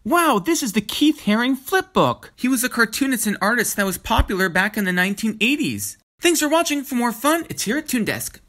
Wow, this is the Keith Haring flipbook. He was a cartoonist and artist that was popular back in the 1980s. Thanks for watching. For more fun, it's here at Toon Desk.